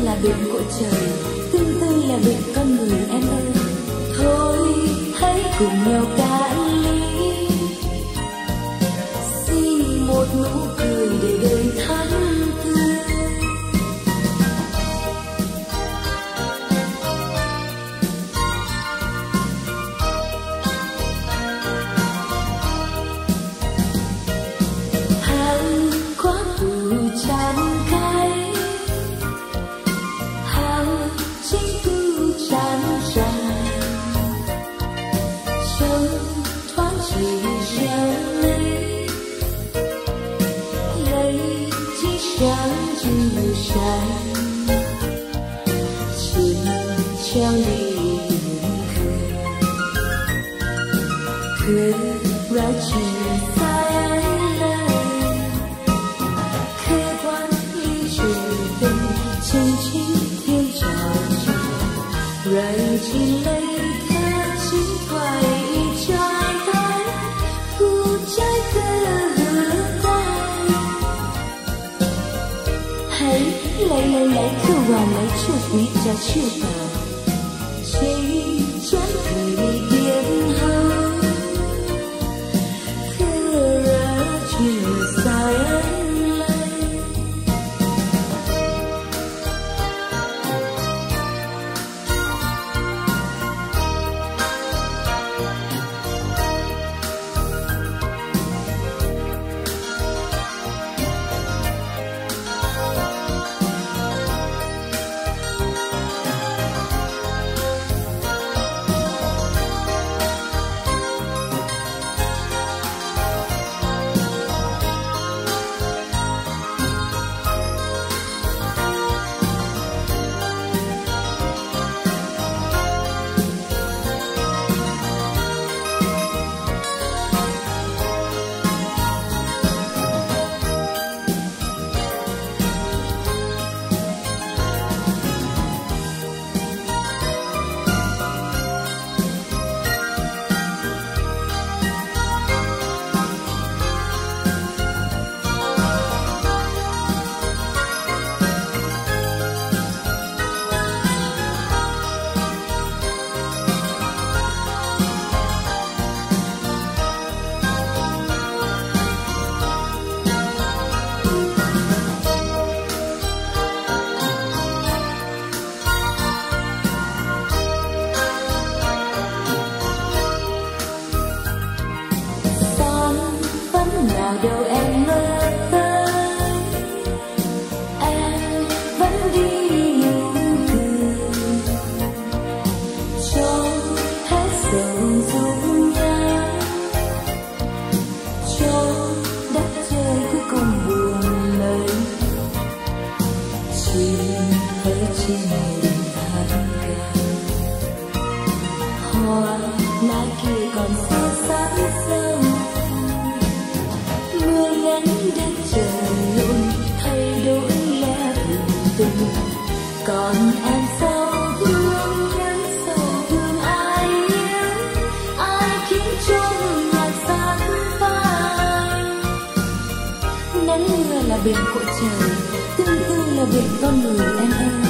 là biển của trời, tương tư là biển con người em ơi. Thôi hãy cùng nhau cạn ly, xin một nụ cười để đời thắm tươi. Hàng quá phù tràn cay, hàng chính tư tràn tràn, trong thoáng chỉ treo lấy chiếc sáng chiều sáng, chìm treo đi cười ra chiều xa lời, khê quan ly trời tình chân chính thiên trào trời, rồi chỉ lấy thơ chính thoại trái tay phút trái cơ hứa tay. Hãy lấy khâu vào lấy chuột quý cho chưa vào chỉ chán cười đi tiếng hâu khơi ra chiều dài anh lấy. Nào đâu em mơ tới, em vẫn đi nụ cười cho hết sầu dung nhớ, cho đất trời cuối cùng buồn lời, chỉ hơi trên nền than ca hoa lá kia còn xưa sáng sâu. Mưa ngắn đất trời luôn thay đổi lá thường tình, còn em sao thương nhắn sâu thương ai yêu, ai khiến cho nhạc sáng phai. Nắng mưa là biển của trời, tương tư là biển con người em ơi.